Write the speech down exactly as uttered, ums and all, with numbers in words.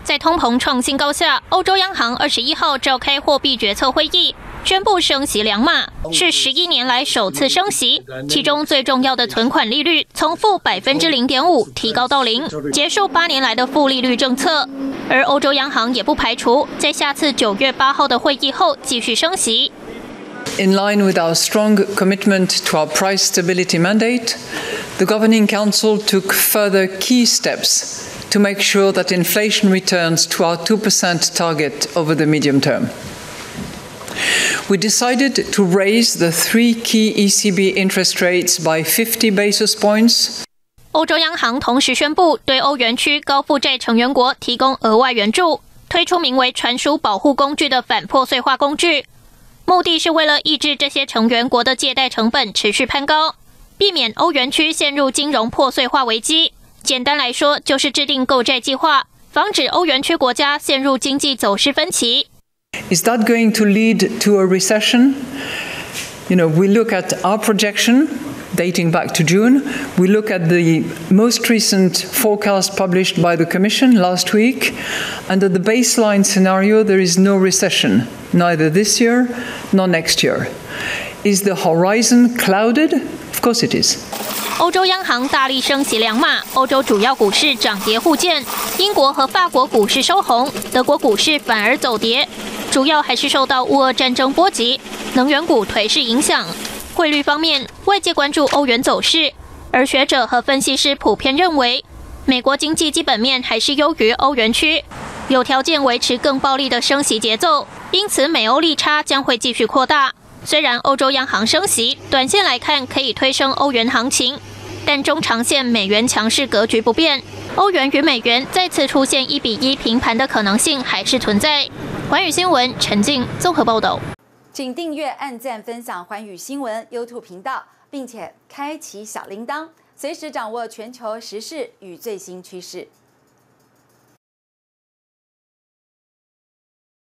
在通膨创新高下，欧洲央行二十一号召开货币决策会议，宣布升息两码，是十一年来首次升息。其中最重要的存款利率从负百分之零点五提高到零，结束八年来的负利率政策。而欧洲央行也不排除在下次九月八号的会议后继续升息。 In line with our strong commitment to our price stability mandate, the Governing Council took further key steps to make sure that inflation returns to our two percent target over the medium term. We decided to raise the three key E C B interest rates by fifty basis points. 欧洲央行同时宣布对欧元区高负债成员国提供额外援助，推出名为传输保护工具的反破碎化工具。 目的是为了抑制这些成员国的借贷成本持续攀高，避免欧元区陷入金融破碎化危机。简单来说，就是制定购债计划，防止欧元区国家陷入经济走势分歧。 Is that going to lead to a recession? You know, we look at our projection dating back to June. We look at the most recent forecast published by the Commission last week, and at the baseline scenario, there is no recession, neither this year nor next year. Is the horizon clouded? Of course it is. 欧洲央行大力升息两码，欧洲主要股市涨跌互见，英国和法国股市收红，德国股市反而走跌，主要还是受到乌俄战争波及，能源股颓势影响。 汇率方面，外界关注欧元走势，而学者和分析师普遍认为，美国经济基本面还是优于欧元区，有条件维持更暴力的升息节奏，因此美欧利差将会继续扩大。虽然欧洲央行升息，短线来看可以推升欧元行情，但中长线美元强势格局不变，欧元与美元再次出现一比一平盘的可能性还是存在。寰宇新闻陈静综合报道。 请订阅、按赞、分享寰宇新闻 YouTube 频道，并且开启小铃铛，随时掌握全球时事与最新趋势。